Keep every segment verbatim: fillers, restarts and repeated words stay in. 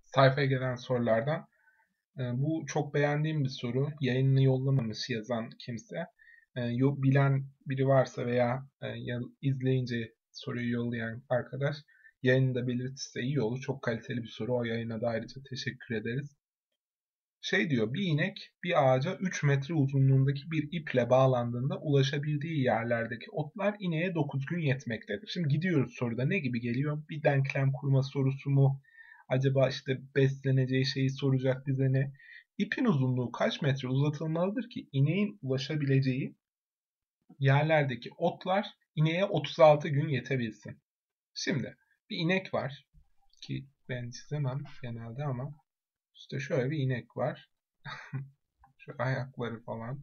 sayfaya gelen sorulardan. E, bu çok beğendiğim bir soru. Yayınını yollamamış yazan kimse. E, yo- bilen biri varsa veya e, ya- izleyince soruyu yollayan arkadaş yayını da belirtirse iyi olur. Çok kaliteli bir soru. O yayına da ayrıca teşekkür ederiz. Şey diyor, bir inek bir ağaca üç metre uzunluğundaki bir iple bağlandığında ulaşabildiği yerlerdeki otlar ineğe dokuz gün yetmektedir. Şimdi gidiyoruz soruda ne gibi geliyor? Bir denklem kurma sorusu mu? Acaba işte besleneceği şeyi soracak bize ne? İpin uzunluğu kaç metre uzatılmalıdır ki ineğin ulaşabileceği yerlerdeki otlar ineğe otuz altı gün yetebilsin? Şimdi bir inek var ki ben çizemem genelde ama işte şöyle bir inek var. Şu ayakları falan.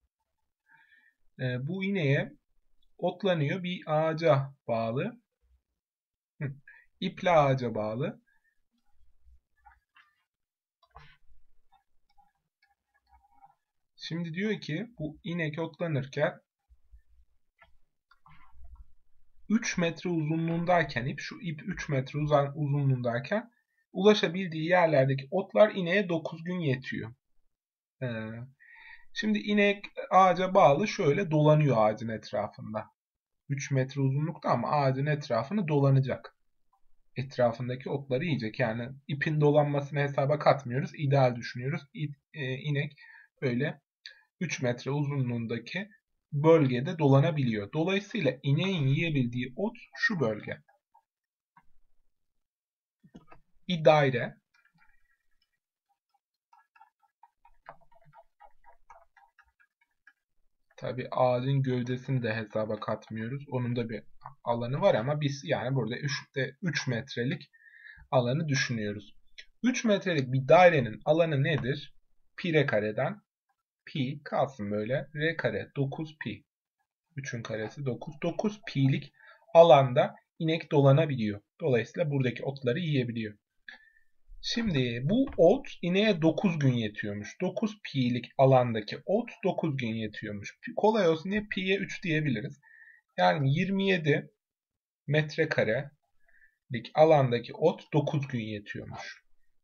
E, bu ineğe otlanıyor. Bir ağaca bağlı. Hı. İple ağaca bağlı. Şimdi diyor ki bu inek otlanırken üç metre uzunluğundayken ip şu ip üç metre uzun, uzunluğundayken ulaşabildiği yerlerdeki otlar ineğe dokuz gün yetiyor. Ee, şimdi inek ağaca bağlı şöyle dolanıyor ağacın etrafında. üç metre uzunlukta ama ağacın etrafını dolanacak. Etrafındaki otları yiyecek. Yani ipin dolanmasını hesaba katmıyoruz. İdeal düşünüyoruz. İ, e, inek böyle üç metre uzunluğundaki bölgede dolanabiliyor. Dolayısıyla ineğin yiyebildiği ot şu bölge. Bir daire. Tabii ağacın gövdesini de hesaba katmıyoruz. Onun da bir alanı var ama biz yani burada üç metrelik alanı düşünüyoruz. üç metrelik bir dairenin alanı nedir? Pi r kareden pi kalsın böyle. R kare dokuz pi. üçün karesi dokuz. dokuz pi'lik alanda inek dolanabiliyor. Dolayısıyla buradaki otları yiyebiliyor. Şimdi bu ot ineğe dokuz gün yetiyormuş. dokuz pi'lik alandaki ot dokuz gün yetiyormuş. Kolay olsun diye pi'ye üç diyebiliriz. Yani yirmi yedi metrekarelik alandaki ot dokuz gün yetiyormuş.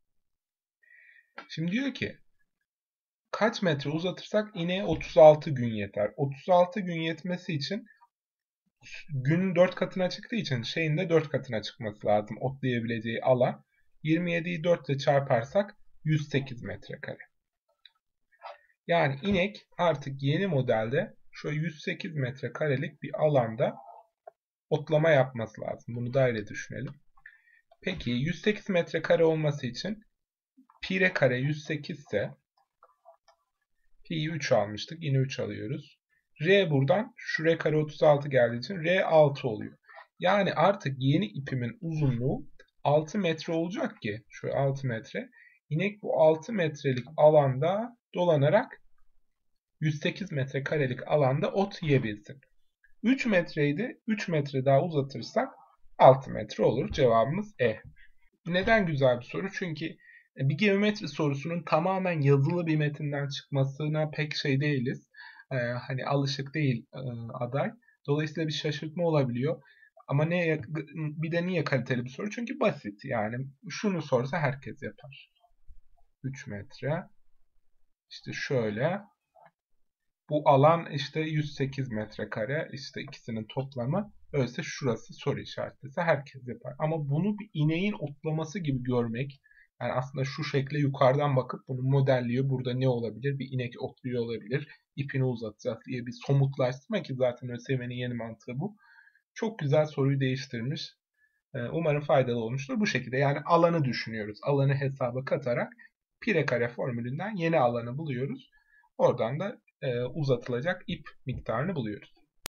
Şimdi diyor ki kaç metre uzatırsak ineğe otuz altı gün yeter. otuz altı gün yetmesi için günün dört katına çıktığı için şeyin de dört katına çıkması lazım otlayabileceği alan. yirmi yediyi dört ile çarparsak yüz sekiz metrekare. Yani inek artık yeni modelde şöyle yüz sekiz metrekarelik bir alanda otlama yapması lazım. Bunu da öyle düşünelim. Peki yüz sekiz metrekare olması için pi r kare yüz sekiz ise pi'yi üç almıştık. Yine üç alıyoruz. R buradan şu r kare otuz altı geldiği için R altı oluyor. Yani artık yeni ipimin uzunluğu altı metre olacak ki şöyle altı metre. İnek bu altı metrelik alanda dolanarak yüz sekiz metrekarelik alanda ot yiyebilsin. üç metreydi. üç metre daha uzatırsak altı metre olur. Cevabımız E. Neden güzel bir soru? Çünkü bir geometri sorusunun tamamen yazılı bir metinden çıkmasına pek şey değiliz. Ee, hani alışık değil e, aday. Dolayısıyla bir şaşırtma olabiliyor. Ama ne bir de niye kaliteli bir soru? Çünkü basit. Yani şunu sorsa herkes yapar. üç metre. İşte şöyle. Bu alan işte yüz sekiz metrekare. İşte ikisinin toplamı. Öyleyse şurası soru işaretlisi herkes yapar. Ama bunu bir ineğin otlaması gibi görmek, yani aslında şu şekle yukarıdan bakıp bunu modelliyor. Burada ne olabilir? Bir inek otluyor olabilir. İpini uzatacağız diye bir somutlaştırma ki zaten ÖSYM'nin yeni mantığı bu. Çok güzel soruyu değiştirmiş. Umarım faydalı olmuştur. Bu şekilde yani alanı düşünüyoruz. Alanı hesaba katarak pi r kare formülünden yeni alanı buluyoruz. Oradan da e, uzatılacak ip miktarını buluyoruz.